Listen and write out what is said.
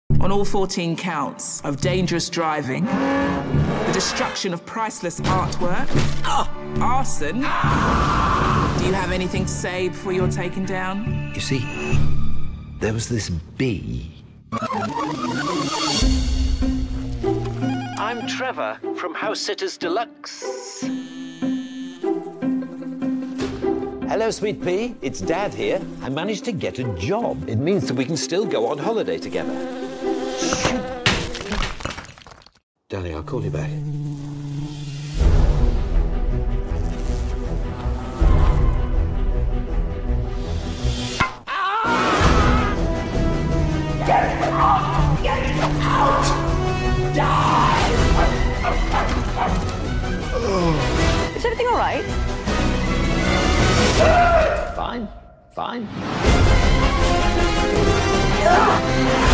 on all 14 counts of dangerous driving, the destruction of priceless artwork, arson. Do you have anything to say before you're taken down? You see, there was this bee. I'm Trevor from House Sitters Deluxe. Hello, sweet pea. It's Dad here. I managed to get a job. It means that we can still go on holiday together. Darling, I'll call you back. Get out! Get out! Die! Is everything all right? Fine. Fine.